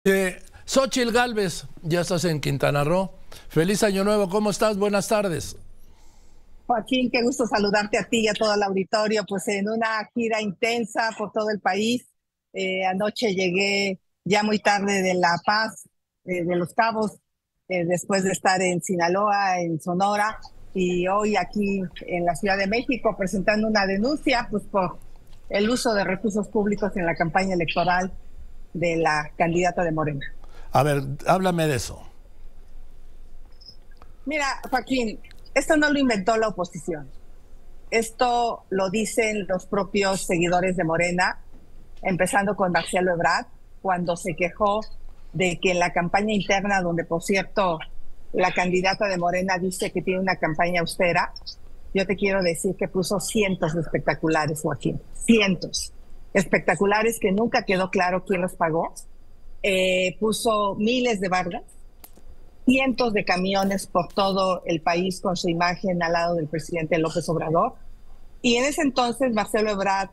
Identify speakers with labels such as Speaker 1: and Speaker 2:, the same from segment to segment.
Speaker 1: Xóchitl Gálvez, ya estás en Quintana Roo. Feliz Año Nuevo, ¿cómo estás? Buenas tardes.
Speaker 2: Joaquín, qué gusto saludarte a ti y a todo el auditorio, pues en una gira intensa por todo el país. Anoche llegué ya muy tarde de La Paz, de Los Cabos, después de estar en Sinaloa, en Sonora, y hoy aquí en la Ciudad de México presentando una denuncia pues por el uso de recursos públicos en la campaña electoral de la candidata de Morena.
Speaker 1: A ver, háblame de eso.
Speaker 2: Mira, Joaquín, esto no lo inventó la oposición. Esto lo dicen los propios seguidores de Morena, empezando con Marcelo Ebrard, cuando se quejó de que en la campaña interna, donde por cierto la candidata de Morena dice que tiene una campaña austera, yo te quiero decir que puso cientos de espectaculares, Joaquín, cientos. Espectaculares que nunca quedó claro quién los pagó. Puso miles de bardas, cientos de camiones por todo el país con su imagen al lado del presidente López Obrador. Y en ese entonces Marcelo Ebrard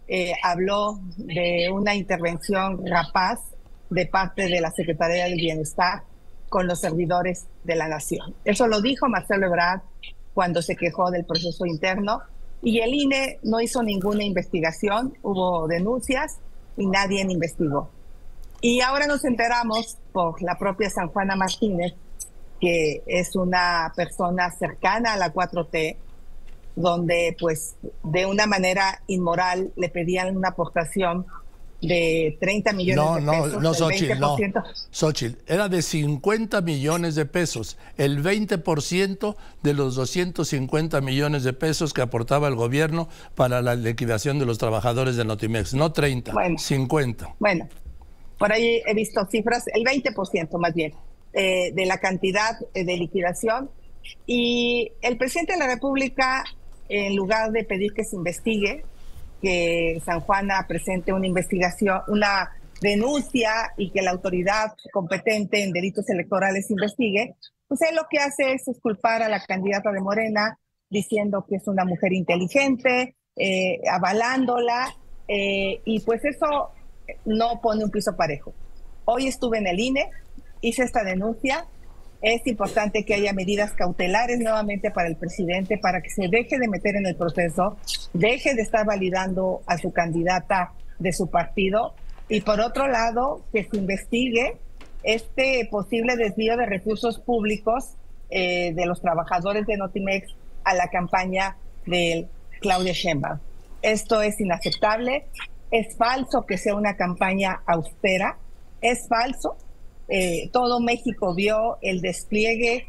Speaker 2: habló de una intervención rapaz de parte de la Secretaría del Bienestar con los servidores de la nación. Eso lo dijo Marcelo Ebrard cuando se quejó del proceso interno, y el INE no hizo ninguna investigación, hubo denuncias y nadie investigó. Y ahora nos enteramos por la propia San Juana Martínez, que es una persona cercana a la 4T, donde pues de una manera inmoral le pedían una aportación de 30 millones de pesos.
Speaker 1: No, Xóchitl, no. Xóchitl, era de 50 millones de pesos, el 20% de los 250 millones de pesos que aportaba el gobierno para la liquidación de los trabajadores de Notimex. No 30, bueno, 50.
Speaker 2: Bueno, por ahí he visto cifras, el 20% más bien, de la cantidad de liquidación. Y el presidente de la República, en lugar de pedir que se investigue, que San Juana presente una investigación, una denuncia y que la autoridad competente en delitos electorales investigue, pues él lo que hace es culpar a la candidata de Morena, diciendo que es una mujer inteligente, avalándola, y pues eso no pone un piso parejo. Hoy estuve en el INE, hice esta denuncia. Es importante que haya medidas cautelares nuevamente para el presidente, para que se deje de meter en el proceso, deje de estar validando a su candidata de su partido, y por otro lado, que se investigue este posible desvío de recursos públicos de los trabajadores de Notimex a la campaña de Claudia Sheinbaum. Esto es inaceptable, es falso que sea una campaña austera, es falso. Todo México vio el despliegue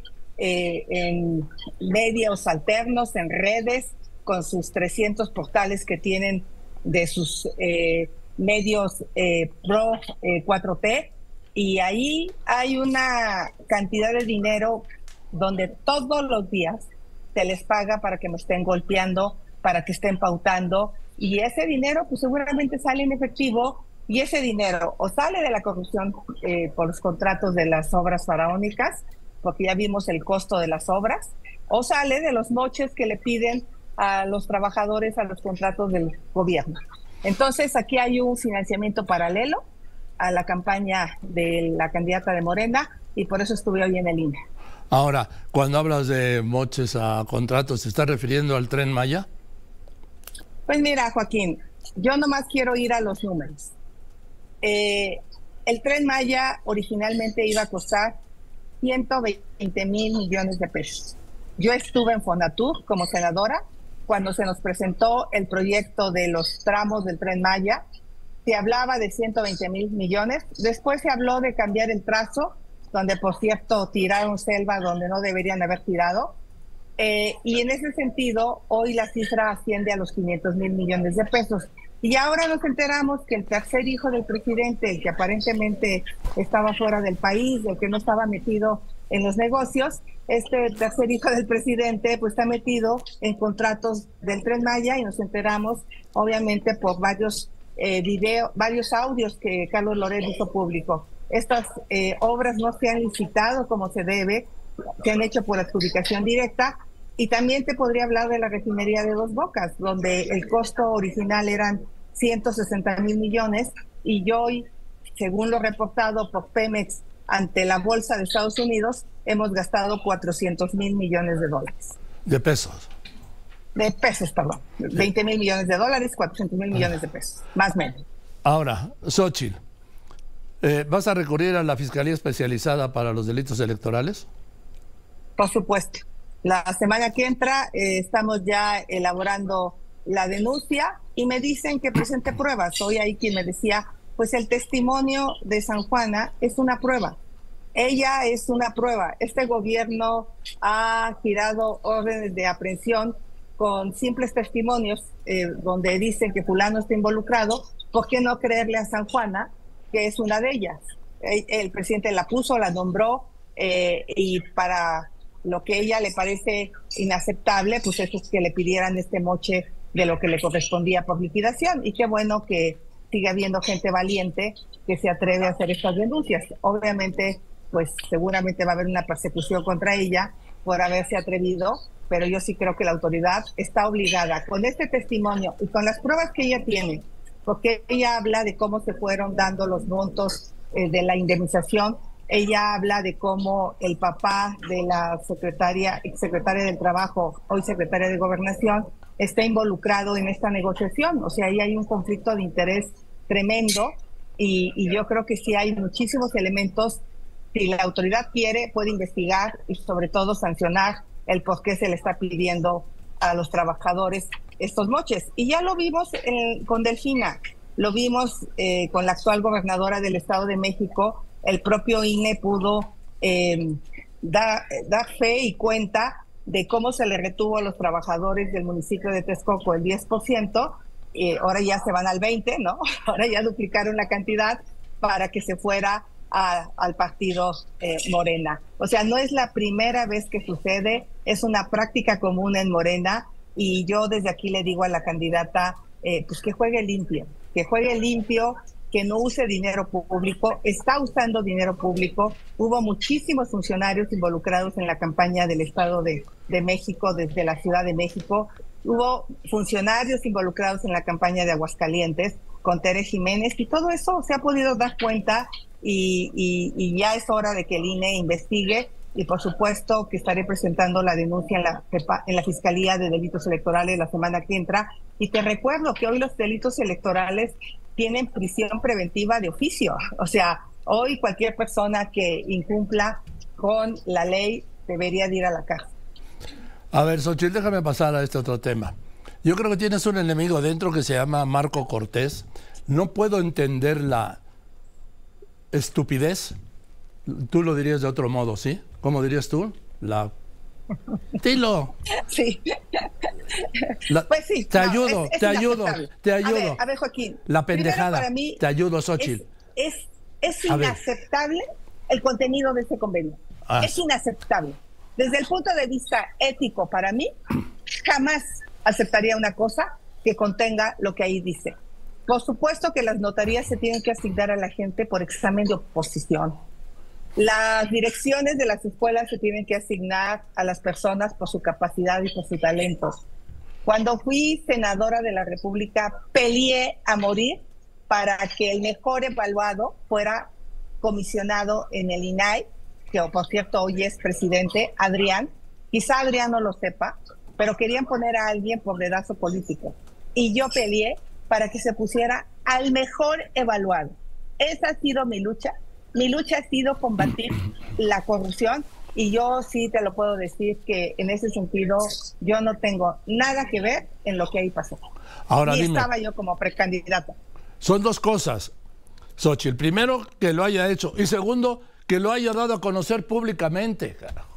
Speaker 2: en medios alternos, en redes, con sus 300 portales que tienen de sus medios pro 4T, y ahí hay una cantidad de dinero donde todos los días se les paga para que me estén golpeando, para que estén pautando, y ese dinero pues seguramente sale en efectivo. Y ese dinero o sale de la corrupción por los contratos de las obras faraónicas, porque ya vimos el costo de las obras, o sale de los moches que le piden a los trabajadores a los contratos del gobierno. Entonces aquí hay un financiamiento paralelo a la campaña de la candidata de Morena, y por eso estuve hoy en el INE.
Speaker 1: Ahora, cuando hablas de moches a contratos, ¿te estás refiriendo al Tren Maya?
Speaker 2: Pues mira, Joaquín, yo nomás quiero ir a los números. El Tren Maya originalmente iba a costar 120 mil millones de pesos. Yo estuve en Fonatur como senadora cuando se nos presentó el proyecto de los tramos del Tren Maya. Se hablaba de 120 mil millones. Después se habló de cambiar el trazo, donde por cierto tiraron selva donde no deberían haber tirado. Y en ese sentido, hoy la cifra asciende a los 500 mil millones de pesos. Y ahora nos enteramos que el tercer hijo del presidente, el que aparentemente estaba fuera del país, el que no estaba metido en los negocios, este tercer hijo del presidente pues está metido en contratos del Tren Maya, y nos enteramos obviamente por varios varios audios que Carlos Loret hizo público. Estas obras no se han licitado como se debe, se han hecho por adjudicación directa. Y también te podría hablar de la refinería de Dos Bocas, donde el costo original eran 160 mil millones, y hoy según lo reportado por Pemex ante la Bolsa de Estados Unidos, hemos gastado 400,000 millones de dólares.
Speaker 1: De pesos.
Speaker 2: De pesos, perdón. 20,000 millones de dólares, 400,000 millones de pesos, más o menos.
Speaker 1: Ahora, Xóchitl, ¿vas a recurrir a la Fiscalía Especializada para los Delitos Electorales?
Speaker 2: Por supuesto. La semana que entra estamos ya elaborando la denuncia y me dicen que presente pruebas. Hoy hay quien me decía, pues el testimonio de San Juana es una prueba. Ella es una prueba. Este gobierno ha girado órdenes de aprehensión con simples testimonios donde dicen que fulano está involucrado. ¿Por qué no creerle a San Juana, que es una de ellas? El presidente la puso, la nombró y para lo que a ella le parece inaceptable, pues eso es que le pidieran este moche de lo que le correspondía por liquidación. Y qué bueno que sigue habiendo gente valiente que se atreve a hacer estas denuncias. Obviamente, pues seguramente va a haber una persecución contra ella por haberse atrevido, pero yo sí creo que la autoridad está obligada, con este testimonio y con las pruebas que ella tiene, porque ella habla de cómo se fueron dando los montos de la indemnización. Ella habla de cómo el papá de la exsecretaria del Trabajo, hoy secretaria de Gobernación, está involucrado en esta negociación. O sea, ahí hay un conflicto de interés tremendo y yo creo que sí hay muchísimos elementos. Si la autoridad quiere, puede investigar y sobre todo sancionar el por qué se le está pidiendo a los trabajadores estos moches. Y ya lo vimos con Delfina, lo vimos con la actual gobernadora del Estado de México. El propio INE pudo dar fe y cuenta de cómo se le retuvo a los trabajadores del municipio de Texcoco el 10%, ahora ya se van al 20%, ¿no? Ahora ya duplicaron la cantidad para que se fuera al partido Morena. O sea, no es la primera vez que sucede, es una práctica común en Morena y yo desde aquí le digo a la candidata pues que juegue limpio, que no use dinero público. Está usando dinero público. Hubo muchísimos funcionarios involucrados en la campaña del Estado de México, desde la Ciudad de México. Hubo funcionarios involucrados en la campaña de Aguascalientes con Tere Jiménez y todo eso se ha podido dar cuenta y ya es hora de que el INE investigue y por supuesto que estaré presentando la denuncia en la Fiscalía de Delitos Electorales la semana que entra. Y te recuerdo que hoy los delitos electorales tienen prisión preventiva de oficio. O sea, hoy cualquier persona que incumpla con la ley debería de ir a la cárcel.
Speaker 1: A ver, Xóchitl, déjame pasar a este otro tema. Yo creo que tienes un enemigo dentro que se llama Marco Cortés. No puedo entender la estupidez. Tú lo dirías de otro modo, ¿sí? ¿Cómo dirías tú? Dilo.
Speaker 2: Sí. Pues sí.
Speaker 1: Te ayudo.
Speaker 2: A ver, Joaquín.
Speaker 1: La pendejada. Para mí te ayudo, Xóchitl.
Speaker 2: Es inaceptable el contenido de este convenio. Es inaceptable. Desde el punto de vista ético, para mí, jamás aceptaría una cosa que contenga lo que ahí dice. Por supuesto que las notarías se tienen que asignar a la gente por examen de oposición. Las direcciones de las escuelas se tienen que asignar a las personas por su capacidad y por su talento. Cuando fui senadora de la República, peleé a morir para que el mejor evaluado fuera comisionado en el INAI, que por cierto hoy es presidente, Adrián. Quizá Adrián no lo sepa, pero querían poner a alguien por dedazo político. Y yo peleé para que se pusiera al mejor evaluado. Esa ha sido mi lucha. Mi lucha ha sido combatir la corrupción y yo sí te lo puedo decir que en ese sentido yo no tengo nada que ver en lo que ahí pasó.
Speaker 1: Ahora
Speaker 2: y
Speaker 1: dime,
Speaker 2: estaba yo como precandidata.
Speaker 1: Son dos cosas, Xóchitl. Primero, que lo haya hecho y segundo, que lo haya dado a conocer públicamente. Carajo.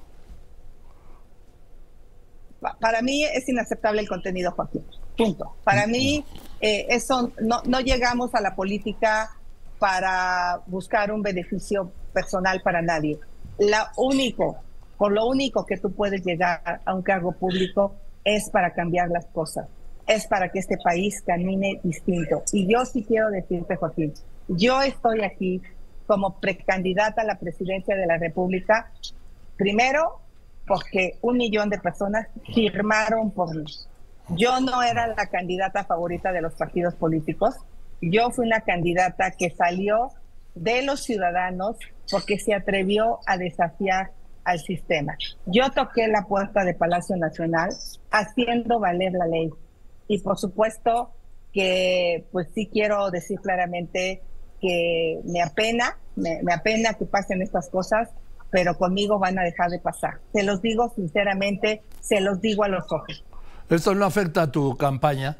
Speaker 2: Para mí es inaceptable el contenido, Joaquín. Punto. Para mí eso no llegamos a la política para buscar un beneficio personal para nadie. Por lo único que tú puedes llegar a un cargo público es para cambiar las cosas, es para que este país camine distinto. Y yo sí quiero decirte, Joaquín, yo estoy aquí como precandidata a la presidencia de la República, primero porque 1 millón de personas firmaron por mí. Yo no era la candidata favorita de los partidos políticos. Yo fui una candidata que salió de los ciudadanos porque se atrevió a desafiar al sistema. Yo toqué la puerta de Palacio Nacional haciendo valer la ley. Y por supuesto que pues sí quiero decir claramente que me apena que pasen estas cosas, pero conmigo van a dejar de pasar. Se los digo sinceramente, se los digo a los ojos.
Speaker 1: ¿Esto no afecta a tu campaña?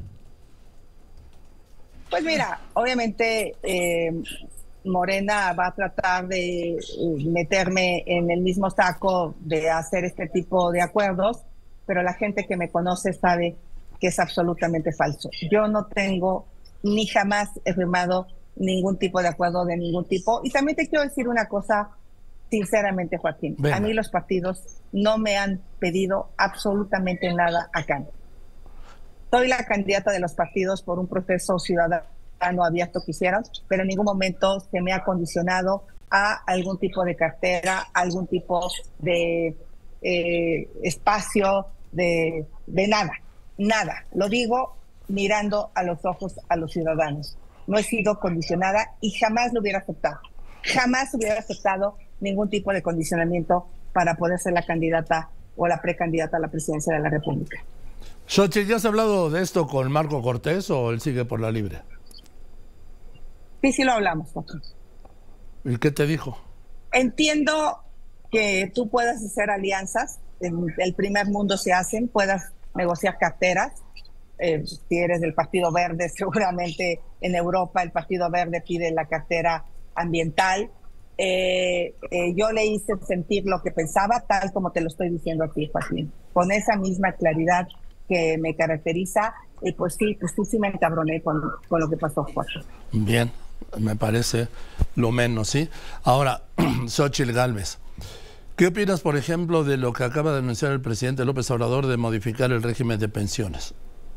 Speaker 2: Pues mira, obviamente Morena va a tratar de meterme en el mismo saco de hacer este tipo de acuerdos, pero la gente que me conoce sabe que es absolutamente falso. Yo no tengo ni jamás he firmado ningún tipo de acuerdo de ningún tipo. Y también te quiero decir una cosa, sinceramente, Joaquín. Venga. A mí los partidos no me han pedido absolutamente nada a cambio. Soy la candidata de los partidos por un proceso ciudadano abierto que hicieron, pero en ningún momento se me ha condicionado a algún tipo de cartera, algún tipo de espacio, de nada. Lo digo mirando a los ojos a los ciudadanos. No he sido condicionada y jamás lo hubiera aceptado. Jamás hubiera aceptado ningún tipo de condicionamiento para poder ser la candidata o la precandidata a la presidencia de la República.
Speaker 1: Xochitl, ¿ya has hablado de esto con Marco Cortés o él sigue por la libre?
Speaker 2: Sí lo hablamos, Joaquín.
Speaker 1: ¿Y qué te dijo?
Speaker 2: Entiendo que tú puedas hacer alianzas, en el primer mundo se hacen, puedas negociar carteras. Si eres del Partido Verde, seguramente en Europa el Partido Verde pide la cartera ambiental. Yo le hice sentir lo que pensaba, tal como te lo estoy diciendo a ti, Joaquín, con esa misma claridad que me caracteriza, y pues sí me encabroné con lo que pasó, Joaquín.
Speaker 1: Bien, me parece lo menos, ¿sí? Ahora, Xochitl Gálvez, ¿qué opinas, por ejemplo, de lo que acaba de anunciar el presidente López Obrador de modificar el régimen de pensiones?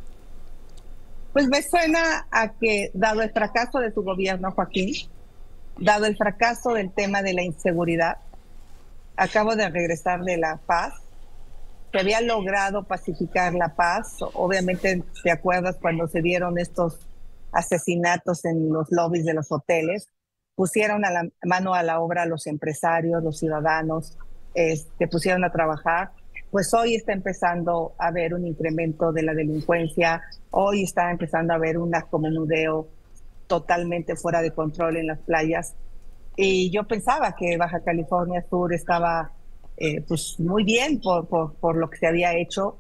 Speaker 2: Pues me suena a que, dado el fracaso de su gobierno, Joaquín, dado el fracaso del tema de la inseguridad, acabo de regresar de La Paz, se había logrado pacificar La Paz. Obviamente, ¿te acuerdas cuando se dieron estos asesinatos en los lobbies de los hoteles? Pusieron a la mano a la obra a los empresarios, los ciudadanos, que pusieron a trabajar. Pues hoy está empezando a haber un incremento de la delincuencia, hoy está empezando a haber un narcomenudeo totalmente fuera de control en las playas. Y yo pensaba que Baja California Sur estaba pues muy bien por lo que se había hecho,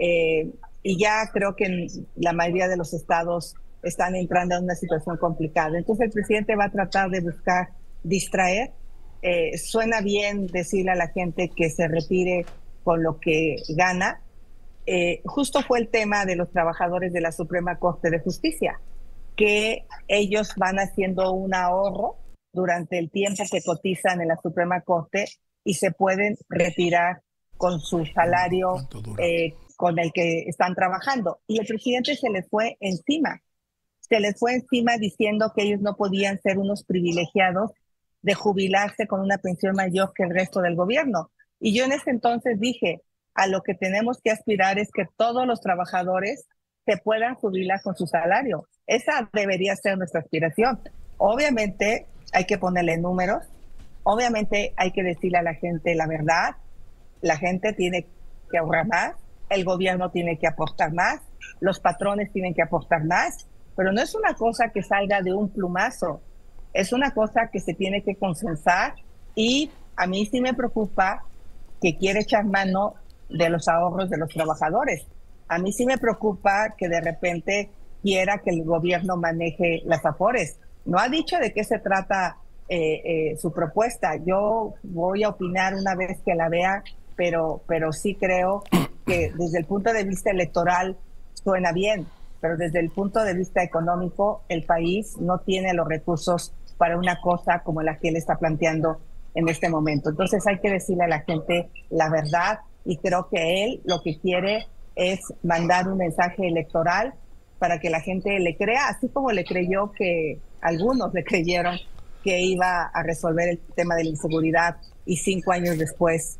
Speaker 2: y ya creo que en la mayoría de los estados están entrando en una situación complicada. Entonces el presidente va a tratar de buscar distraer. Suena bien decirle a la gente que se retire con lo que gana. Justo fue el tema de los trabajadores de la Suprema Corte de Justicia, que ellos van haciendo un ahorro durante el tiempo que cotizan en la Suprema Corte y se pueden retirar con su salario con el que están trabajando. Y el presidente se les fue encima diciendo que ellos no podían ser unos privilegiados de jubilarse con una pensión mayor que el resto del gobierno. Y yo en ese entonces dije, a lo que tenemos que aspirar es que todos los trabajadores se puedan jubilar con su salario. Esa debería ser nuestra aspiración. Obviamente hay que ponerle números, obviamente hay que decirle a la gente la verdad. La gente tiene que ahorrar más, el gobierno tiene que aportar más, los patrones tienen que aportar más, pero no es una cosa que salga de un plumazo, es una cosa que se tiene que consensar. Y a mí sí me preocupa que quiere echar mano de los ahorros de los trabajadores. A mí sí me preocupa que de repente quiera que el gobierno maneje las afores. No ha dicho de qué se trata su propuesta. Yo voy a opinar una vez que la vea, pero sí creo que desde el punto de vista electoral suena bien, pero desde el punto de vista económico el país no tiene los recursos para una cosa como la que él está planteando en este momento. Entonces hay que decirle a la gente la verdad, y creo que él lo que quiere es mandar un mensaje electoral para que la gente le crea, así como le creyó, que algunos le creyeron que iba a resolver el tema de la inseguridad, y 5 años después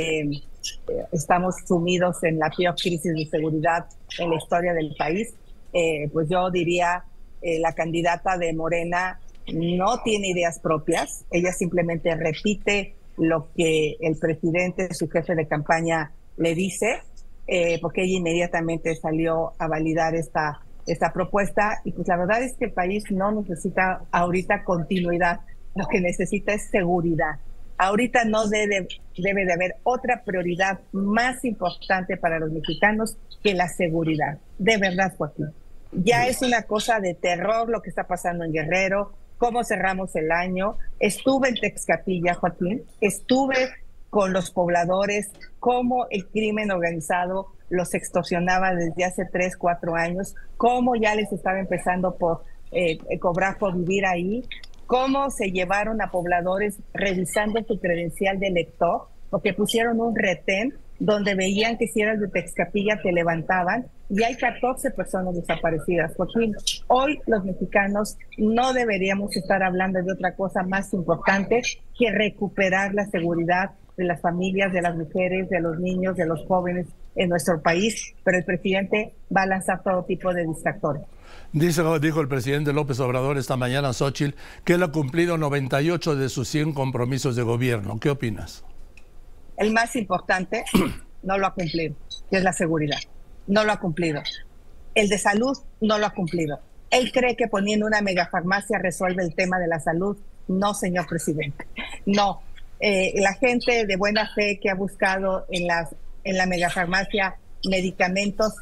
Speaker 2: estamos sumidos en la peor crisis de seguridad en la historia del país. Pues yo diría, la candidata de Morena no tiene ideas propias, ella simplemente repite lo que el presidente, su jefe de campaña, le dice, porque ella inmediatamente salió a validar esta propuesta. Y pues la verdad es que el país no necesita ahorita continuidad, lo que necesita es seguridad. Ahorita no debe de haber otra prioridad más importante para los mexicanos que la seguridad. De verdad, Joaquín. Ya es una cosa de terror lo que está pasando en Guerrero, cómo cerramos el año. Estuve en Texcapilla, Joaquín, estuve con los pobladores, cómo el crimen organizado los extorsionaba desde hace 3, 4 años, cómo ya les estaba empezando por cobrar por vivir ahí, cómo se llevaron a pobladores revisando su credencial de elector, porque pusieron un retén donde veían que si eras de Texcapilla te levantaban, y hay 14 personas desaparecidas. Joaquín, hoy los mexicanos no deberíamos estar hablando de otra cosa más importante que recuperar la seguridad de las familias, de las mujeres, de los niños, de los jóvenes en nuestro país, pero el presidente va a lanzar todo tipo de distractores.
Speaker 1: Dijo el presidente López Obrador esta mañana, Xóchitl, que él ha cumplido 98 de sus 100 compromisos de gobierno. ¿Qué opinas?
Speaker 2: El más importante no lo ha cumplido, que es la seguridad. No lo ha cumplido. El de salud no lo ha cumplido. Él cree que poniendo una megafarmacia resuelve el tema de la salud. No, señor presidente. No. La gente de buena fe que ha buscado en la megafarmacia medicamentos,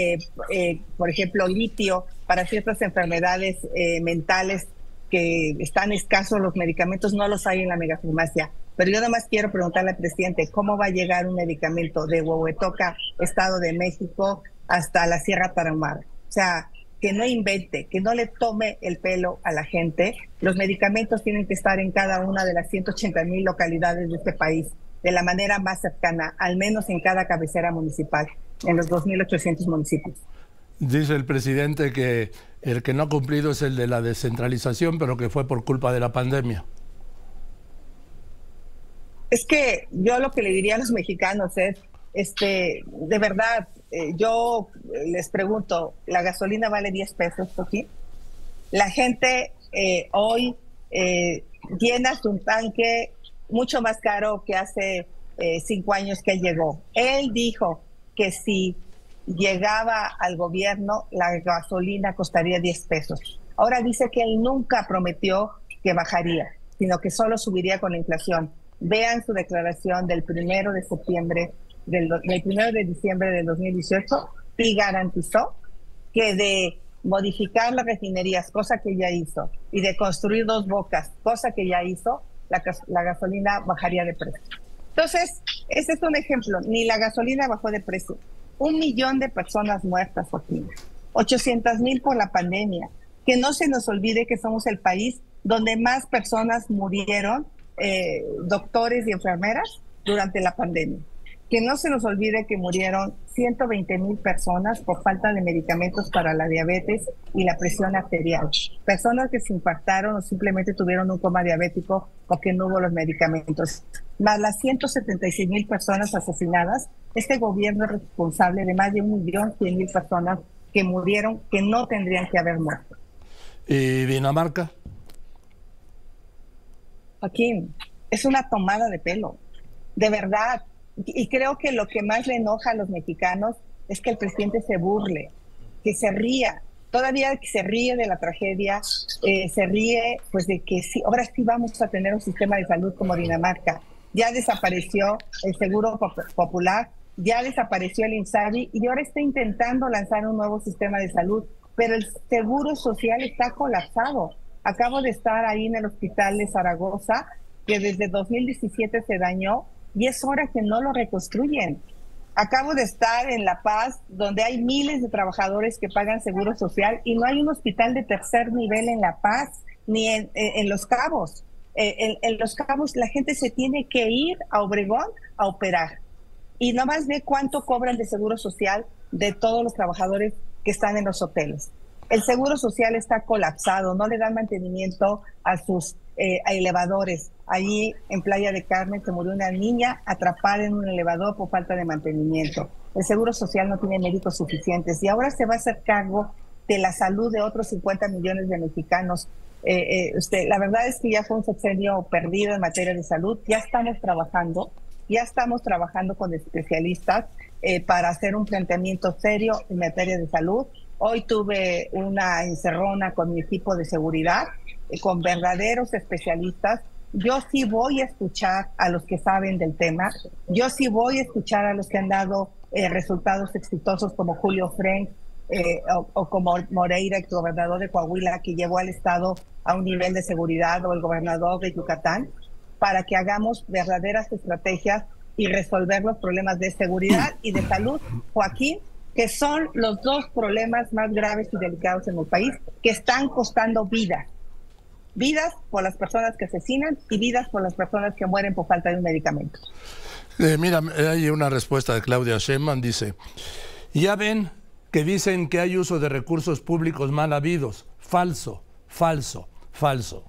Speaker 2: por ejemplo, litio para ciertas enfermedades mentales que están escasos los medicamentos, no los hay en la megafarmacia. Pero yo nada más quiero preguntarle al presidente, ¿cómo va a llegar un medicamento de Huehuetoca, Estado de México, hasta la Sierra Tarahumara? O sea, que no invente, que no le tome el pelo a la gente. Los medicamentos tienen que estar en cada una de las 180,000 localidades de este país, de la manera más cercana, al menos en cada cabecera municipal, en los 2,800 municipios.
Speaker 1: Dice el presidente que el que no ha cumplido es el de la descentralización, pero que fue por culpa de la pandemia.
Speaker 2: Es que yo lo que le diría a los mexicanos es, de verdad, yo les pregunto, ¿la gasolina vale 10 pesos aquí? La gente hoy llena su tanque mucho más caro que hace 5 años que él llegó. Él dijo que si llegaba al gobierno, la gasolina costaría 10 pesos. Ahora dice que él nunca prometió que bajaría, sino que solo subiría con la inflación. Vean su declaración del 1 de septiembre, del 1 de diciembre del 2018, y garantizó que de modificar las refinerías, cosa que ya hizo, y de construir 2 bocas, cosa que ya hizo, la gasolina bajaría de precio. Entonces, ese es un ejemplo. Ni la gasolina bajó de precio. 1 millón de personas muertas, Joaquín. 800,000 por la pandemia. Que no se nos olvide que somos el país donde más personas murieron, doctores y enfermeras, durante la pandemia. Que no se nos olvide que murieron 120,000 personas por falta de medicamentos para la diabetes y la presión arterial. Personas que se infartaron o simplemente tuvieron un coma diabético porque no hubo los medicamentos. Más las 176,000 personas asesinadas, este gobierno es responsable de más de 1,100,000 personas que murieron, que no tendrían que haber muerto.
Speaker 1: ¿Y Dinamarca?
Speaker 2: Joaquín, es una tomada de pelo, de verdad. Y creo que lo que más le enoja a los mexicanos es que el presidente se burle, que se ría, todavía que se ríe de la tragedia, se ríe pues de que sí, ahora sí vamos a tener un sistema de salud como Dinamarca. Ya desapareció el Seguro Popular, ya desapareció el INSABI y ahora está intentando lanzar un nuevo sistema de salud, pero el Seguro Social está colapsado. Acabo de estar ahí en el hospital de Zaragoza, que desde 2017 se dañó, y es hora que no lo reconstruyen. Acabo de estar en La Paz, donde hay miles de trabajadores que pagan seguro social y no hay un hospital de tercer nivel en La Paz, ni en Los Cabos. En Los Cabos la gente se tiene que ir a Obregón a operar. Y nomás ve cuánto cobran de seguro social de todos los trabajadores que están en los hoteles. El seguro social está colapsado, no le dan mantenimiento a sus elevadores. Allí en Playa de Carmen se murió una niña atrapada en un elevador por falta de mantenimiento. El seguro social no tiene médicos suficientes y ahora se va a hacer cargo de la salud de otros 50 millones de mexicanos. La verdad es que ya fue un sexenio perdido en materia de salud. Ya estamos trabajando con especialistas para hacer un planteamiento serio en materia de salud. Hoy tuve una encerrona con mi equipo de seguridad, con verdaderos especialistas. Yo sí voy a escuchar a los que saben del tema. Yo sí voy a escuchar a los que han dado resultados exitosos como Julio Frenk o como Moreira, el gobernador de Coahuila, que llevó al Estado a un nivel de seguridad, o el gobernador de Yucatán, para que hagamos verdaderas estrategias y resolver los problemas de seguridad y de salud, Joaquín, que son los dos problemas más graves y delicados en el país, que están costando vidas por las personas que asesinan y vidas por las personas que mueren por falta de un medicamento.
Speaker 1: Mira, hay una respuesta de Claudia Sheinbaum, dice, ya ven que dicen que hay uso de recursos públicos mal habidos. Falso, falso, falso.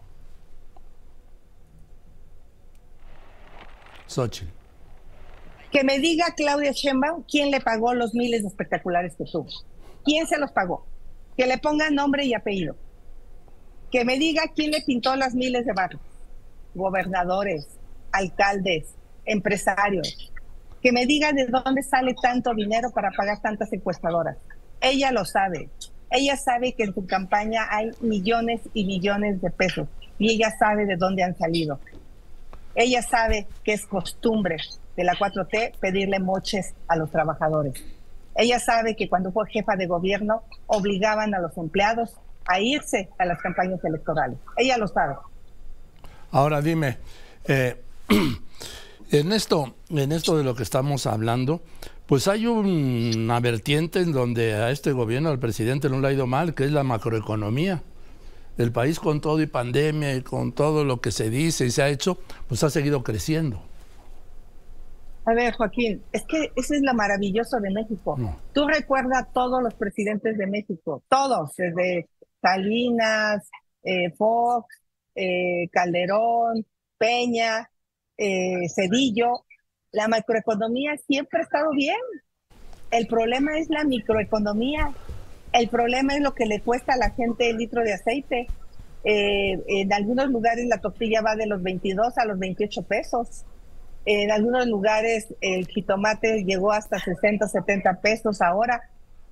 Speaker 1: Xóchitl.
Speaker 2: Que me diga Claudia Sheinbaum quién le pagó los miles de espectaculares que tuvo. ¿Quién se los pagó? Que le ponga nombre y apellido. Que me diga quién le pintó las miles de barrios. Gobernadores, alcaldes, empresarios. Que me diga de dónde sale tanto dinero para pagar tantas encuestadoras. Ella lo sabe. Ella sabe que en su campaña hay millones y millones de pesos. Y ella sabe de dónde han salido. Ella sabe que es costumbre de la 4T pedirle moches a los trabajadores. Ella sabe que cuando fue jefa de gobierno obligaban a los empleados a irse a las campañas electorales. Ella lo sabe.
Speaker 1: Ahora dime, en esto de lo que estamos hablando, pues hay una vertiente en donde a este gobierno, al presidente, no le ha ido mal, que es la macroeconomía. El país, con todo y pandemia y con todo lo que se dice y se ha hecho, pues ha seguido creciendo.
Speaker 2: A ver, Joaquín, es que eso es lo maravilloso de México. No. Tú recuerdas a todos los presidentes de México, todos, desde Salinas, Fox, Calderón, Peña, Zedillo. La macroeconomía siempre ha estado bien. El problema es la microeconomía. El problema es lo que le cuesta a la gente el litro de aceite. En algunos lugares la tortilla va de los 22 a los 28 pesos. En algunos lugares el jitomate llegó hasta 60, 70 pesos ahora.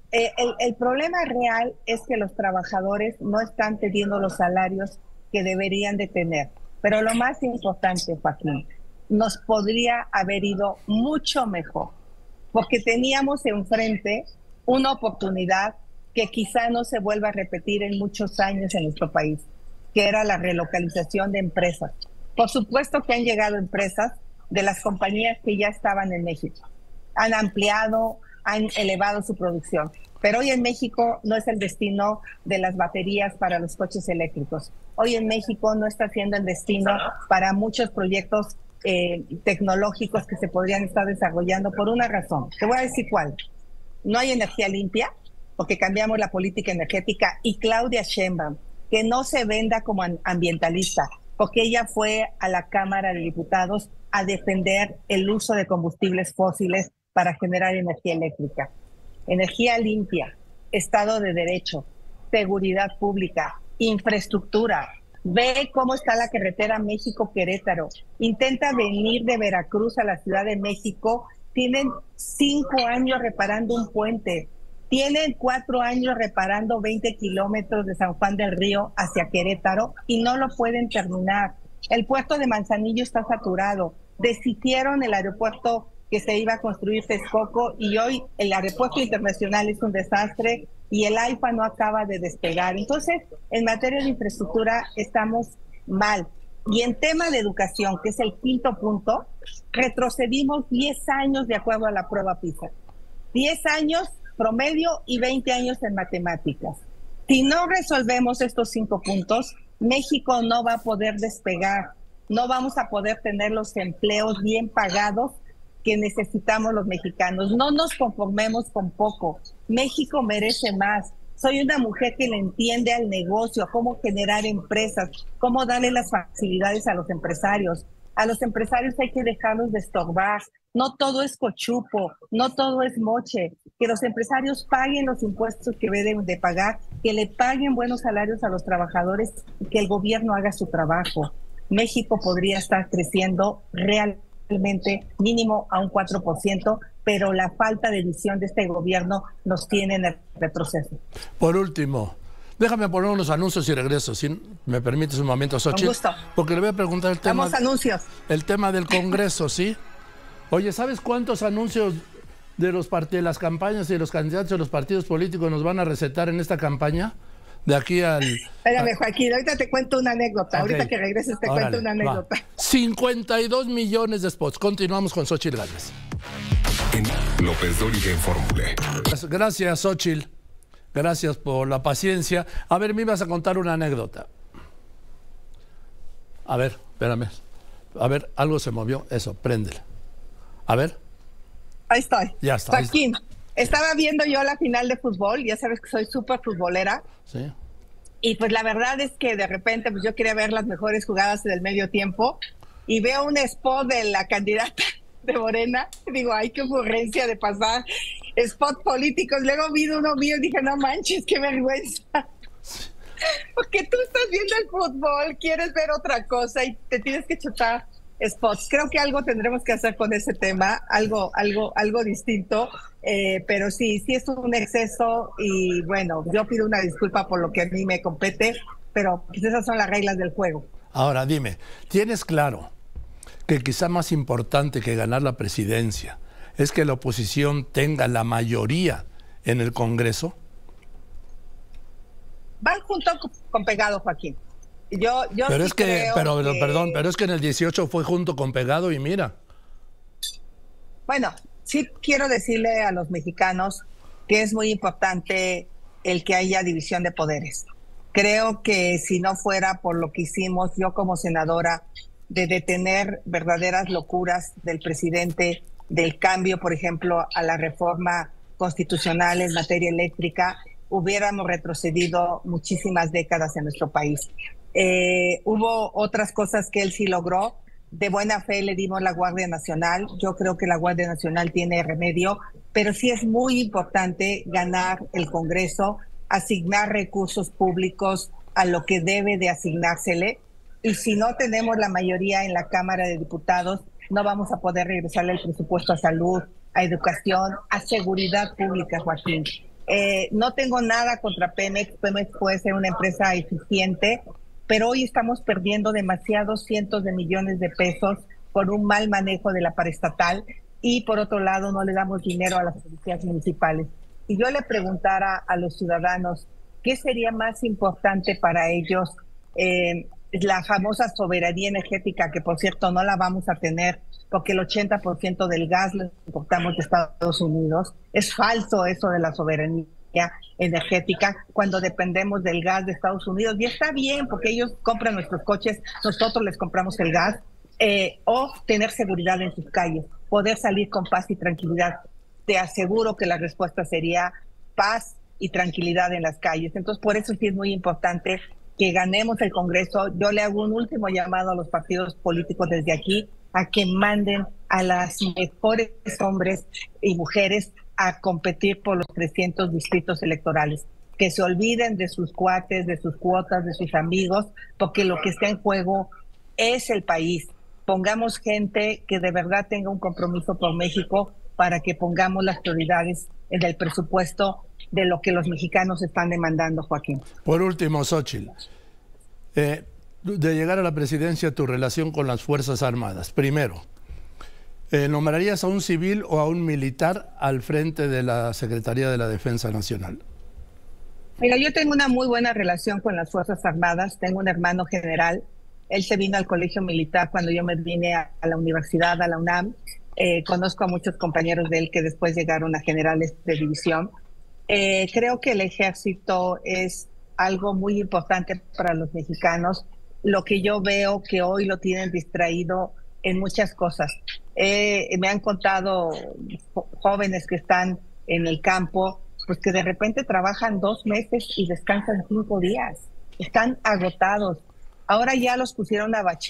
Speaker 2: El problema real es que los trabajadores no están teniendo los salarios que deberían de tener. Pero lo más importante, Joaquín, nos podría haber ido mucho mejor, porque teníamos enfrente una oportunidad que quizá no se vuelva a repetir en muchos años en nuestro país, que era la relocalización de empresas. Por supuesto que han llegado empresas de las compañías que ya estaban en México. Han ampliado, han elevado su producción. Pero hoy en México no es el destino de las baterías para los coches eléctricos. Hoy en México no está siendo el destino para muchos proyectos tecnológicos que se podrían estar desarrollando por una razón. Te voy a decir cuál. No hay energía limpia, porque cambiamos la política energética, y Claudia Sheinbaum, que no se venda como ambientalista, porque ella fue a la Cámara de Diputados a defender el uso de combustibles fósiles para generar energía eléctrica. Energía limpia, Estado de Derecho, seguridad pública, infraestructura. Ve cómo está la carretera México-Querétaro. Intenta venir de Veracruz a la Ciudad de México. Tienen 5 años reparando un puente. Tienen 4 años reparando 20 kilómetros de San Juan del Río hacia Querétaro y no lo pueden terminar. El puerto de Manzanillo está saturado. Deshicieron el aeropuerto que se iba a construir Texcoco y hoy el aeropuerto internacional es un desastre y el AIFA no acaba de despegar. Entonces, en materia de infraestructura estamos mal. Y en tema de educación, que es el quinto punto, retrocedimos 10 años de acuerdo a la prueba PISA. 10 años promedio y 20 años en matemáticas. Si no resolvemos estos 5 puntos, México no va a poder despegar. No vamos a poder tener los empleos bien pagados que necesitamos los mexicanos. No nos conformemos con poco. México merece más. Soy una mujer que le entiende al negocio, cómo generar empresas, cómo darle las facilidades a los empresarios. A los empresarios hay que dejarlos de estorbar. No todo es cochupo, no todo es moche. Que los empresarios paguen los impuestos que deben de pagar, que le paguen buenos salarios a los trabajadores y que el gobierno haga su trabajo. México podría estar creciendo realmente mínimo a un 4%, pero la falta de visión de este gobierno nos tiene en el retroceso.
Speaker 1: Por último, déjame poner unos anuncios y regreso, si me permites un momento, Xochitl.
Speaker 2: Con gusto.
Speaker 1: Porque le voy a preguntar el tema.
Speaker 2: Vamos, anuncios.
Speaker 1: El tema del Congreso, ¿sí? Oye, ¿sabes cuántos anuncios de las campañas y de los candidatos de los partidos políticos nos van a recetar en esta campaña? De aquí al...
Speaker 2: Espérame, Joaquín, ahorita te cuento una anécdota. Okay. Ahorita que regreses te cuento una anécdota.
Speaker 1: 52 millones de spots. Continuamos con Xochitl Gálvez.
Speaker 3: En López Dóriga en Fórmula.
Speaker 1: Gracias, Xochitl. Gracias por la paciencia. A ver, me ibas a contar una anécdota. A ver, espérame. A ver, algo se movió. Eso, préndela. A ver.
Speaker 2: Ahí estoy.
Speaker 1: Ya está.
Speaker 2: Joaquín, estaba viendo yo la final de fútbol. Ya sabes que soy súper futbolera.
Speaker 1: Sí.
Speaker 2: Y pues la verdad es que de repente pues yo quería ver las mejores jugadas del medio tiempo. Y veo un spot de la candidata de Morena. Digo, ay, qué ocurrencia de pasar spots políticos. Luego vi uno mío y dije, no manches, qué vergüenza. Porque tú estás viendo el fútbol, quieres ver otra cosa y te tienes que chutar spots. Creo que algo tendremos que hacer con ese tema, algo distinto, pero sí es un exceso y bueno, yo pido una disculpa por lo que a mí me compete, pero pues esas son las reglas del juego.
Speaker 1: Ahora dime, ¿tienes claro que quizá más importante que ganar la presidencia es que la oposición tenga la mayoría en el Congreso?
Speaker 2: Van junto con pegado, Joaquín. Yo
Speaker 1: pero
Speaker 2: sí
Speaker 1: es que, perdón, pero es que en el 18 fue junto con pegado y mira.
Speaker 2: Bueno, sí quiero decirle a los mexicanos que es muy importante el que haya división de poderes. Creo que si no fuera por lo que hicimos yo como senadora de detener verdaderas locuras del presidente, del cambio, por ejemplo, a la reforma constitucional en materia eléctrica, hubiéramos retrocedido muchísimas décadas en nuestro país. Hubo otras cosas que él sí logró. De buena fe le dimos la Guardia Nacional. Yo creo que la Guardia Nacional tiene remedio, pero sí es muy importante ganar el Congreso, asignar recursos públicos a lo que debe de asignársele. Y si no tenemos la mayoría en la Cámara de Diputados, no vamos a poder regresarle el presupuesto a salud, a educación, a seguridad pública, Joaquín. No tengo nada contra Pemex. Pemex puede ser una empresa eficiente, pero hoy estamos perdiendo demasiados cientos de millones de pesos por un mal manejo de la paraestatal y por otro lado no le damos dinero a las policías municipales. Y yo le preguntara a los ciudadanos, ¿qué sería más importante para ellos? La famosa soberanía energética, que por cierto no la vamos a tener porque el 80% del gas lo importamos de Estados Unidos. Es falso eso de la soberanía energética cuando dependemos del gas de Estados Unidos, y está bien porque ellos compran nuestros coches, nosotros les compramos el gas, o tener seguridad en sus calles, poder salir con paz y tranquilidad. Te aseguro que la respuesta sería paz y tranquilidad en las calles. Entonces por eso sí es muy importante que ganemos el Congreso. Yo le hago un último llamado a los partidos políticos desde aquí a que manden a las mejores hombres y mujeres a competir por los 300 distritos electorales. Que se olviden de sus cuates, de sus cuotas, de sus amigos, porque lo que está en juego es el país. Pongamos gente que de verdad tenga un compromiso por México para que pongamos las prioridades en el presupuesto de lo que los mexicanos están demandando, Joaquín.
Speaker 1: Por último, Xochitl, de llegar a la presidencia, tu relación con las Fuerzas Armadas. Primero, ¿nombrarías a un civil o a un militar al frente de la Secretaría de la Defensa Nacional?
Speaker 2: Mira, yo tengo una muy buena relación con las Fuerzas Armadas. Tengo un hermano general. Él se vino al colegio militar cuando yo me vine a la universidad, a la UNAM. Conozco a muchos compañeros de él que después llegaron a generales de división. Creo que el ejército es algo muy importante para los mexicanos. Lo que yo veo que hoy lo tienen distraído en muchas cosas. Me han contado jóvenes que están en el campo, pues que de repente trabajan 2 meses y descansan 5 días. Están agotados. Ahora ya los pusieron a bachear.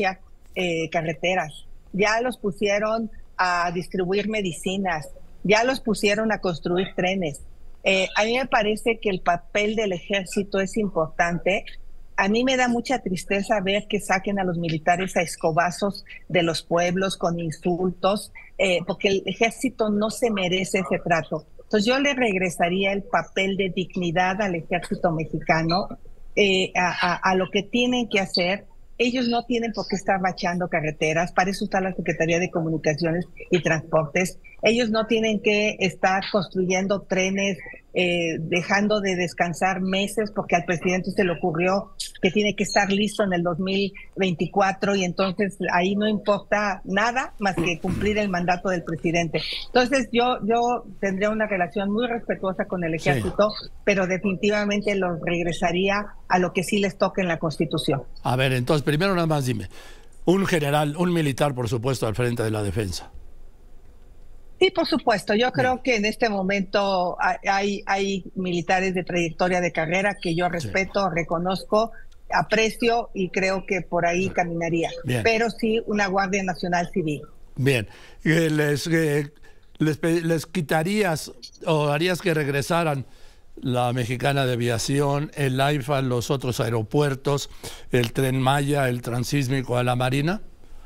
Speaker 2: carreteras, ya los pusieron a distribuir medicinas, ya los pusieron a construir trenes. A mí me parece que el papel del ejército es importante. A mí me da mucha tristeza ver que saquen a los militares a escobazos de los pueblos con insultos, porque el ejército no se merece ese trato. Entonces yo le regresaría el papel de dignidad al ejército mexicano, a lo que tienen que hacer. Ellos no tienen por qué estar bachando carreteras, para eso está la Secretaría de Comunicaciones y Transportes. Ellos no tienen que estar construyendo trenes, dejando de descansar meses porque al presidente se le ocurrió que tiene que estar listo en el 2024 y entonces ahí no importa nada más que cumplir el mandato del presidente. Entonces yo tendría una relación muy respetuosa con el ejército, sí, pero definitivamente los regresaría a lo que sí les toca en la Constitución.
Speaker 1: A ver, entonces primero nada más dime, un general, un militar por supuesto al frente de la defensa.
Speaker 2: Sí, por supuesto. Yo creo que en este momento hay militares de trayectoria de carrera que yo respeto, sí, reconozco, aprecio y creo que por ahí caminaría. Bien. Pero sí una Guardia Nacional Civil.
Speaker 1: Bien. ¿Les quitarías o harías que regresaran la Mexicana de Aviación, el AIFA, los otros aeropuertos, el Tren Maya, el Transísmico a la Marina?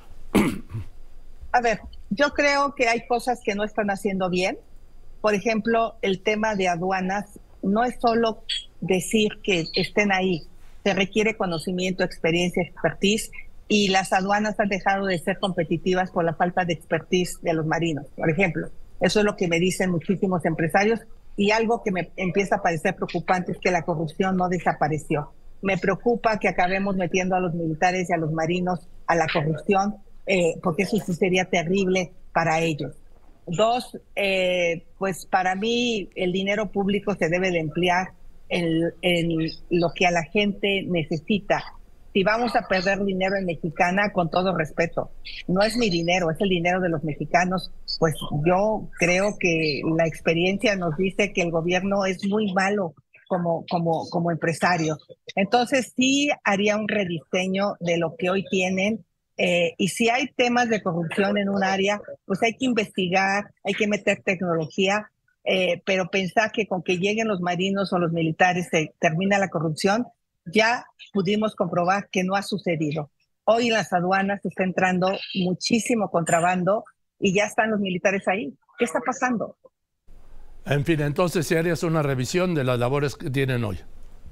Speaker 2: A ver, yo creo que hay cosas que no están haciendo bien. Por ejemplo, el tema de aduanas no es solo decir que estén ahí. Se requiere conocimiento, experiencia, expertise, y las aduanas han dejado de ser competitivas por la falta de expertise de los marinos, por ejemplo. Eso es lo que me dicen muchísimos empresarios, y algo que me empieza a parecer preocupante es que la corrupción no desapareció. Me preocupa que acabemos metiendo a los militares y a los marinos a la corrupción, porque eso sí sería terrible para ellos. Dos, pues para mí el dinero público se debe de emplear en lo que a la gente necesita. Si vamos a perder dinero en Mexicana, con todo respeto, no es mi dinero, es el dinero de los mexicanos, pues yo creo que la experiencia nos dice que el gobierno es muy malo como empresario. Entonces sí haría un rediseño de lo que hoy tienen. Y si hay temas de corrupción en un área, pues hay que investigar, hay que meter tecnología, pero pensar que con que lleguen los marinos o los militares se termina la corrupción, ya pudimos comprobar que no ha sucedido. Hoy en las aduanas está entrando muchísimo contrabando y ya están los militares ahí. ¿Qué está pasando?
Speaker 1: En fin, entonces si harías una revisión de las labores que tienen hoy.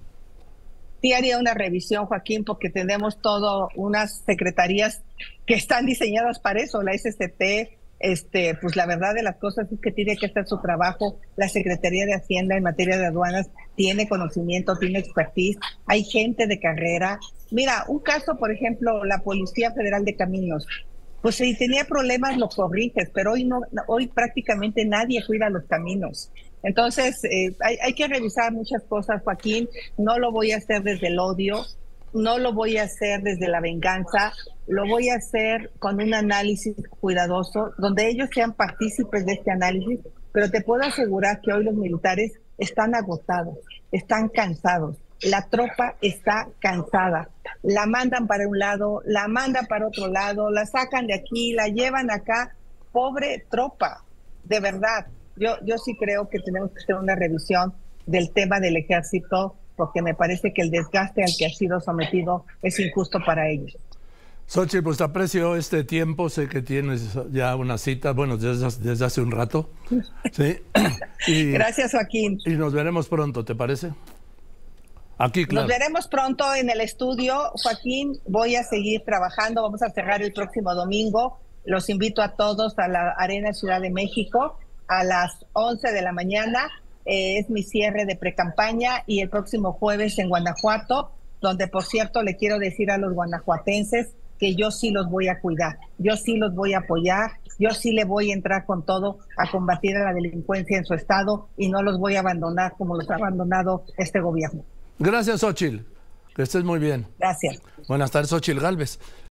Speaker 2: Sí haría una revisión, Joaquín, porque tenemos unas secretarías que están diseñadas para eso. La SCT, pues la verdad de las cosas es que tiene que hacer su trabajo. La Secretaría de Hacienda en materia de aduanas tiene conocimiento, tiene expertise. Hay gente de carrera. Mira, un caso, por ejemplo, la Policía Federal de Caminos. Pues si tenía problemas lo corriges, pero hoy prácticamente nadie cuida los caminos. Entonces, hay que revisar muchas cosas, Joaquín. No lo voy a hacer desde el odio, no lo voy a hacer desde la venganza, lo voy a hacer con un análisis cuidadoso, donde ellos sean partícipes de este análisis, pero te puedo asegurar que hoy los militares están agotados, están cansados. La tropa está cansada. La mandan para un lado, la mandan para otro lado, la sacan de aquí, la llevan acá. Pobre tropa, de verdad. Yo sí creo que tenemos que hacer una revisión del tema del ejército, porque me parece que el desgaste al que ha sido sometido es injusto para ellos.
Speaker 1: Xochitl, pues aprecio este tiempo, sé que tienes ya una cita, bueno, desde hace un rato. ¿Sí?
Speaker 2: Gracias, Joaquín.
Speaker 1: Y nos veremos pronto, ¿te parece? Aquí, claro.
Speaker 2: Nos veremos pronto en el estudio, Joaquín. Voy a seguir trabajando, vamos a cerrar el próximo domingo. Los invito a todos a la Arena Ciudad de México a las 11 de la mañana. Es mi cierre de precampaña, y el próximo jueves en Guanajuato, donde por cierto le quiero decir a los guanajuatenses que yo sí los voy a cuidar, yo sí los voy a apoyar, yo sí le voy a entrar con todo a combatir a la delincuencia en su estado y no los voy a abandonar como los ha abandonado este gobierno.
Speaker 1: Gracias, Xochitl. Que estés muy bien.
Speaker 2: Gracias.
Speaker 1: Buenas tardes, Xochitl Gálvez.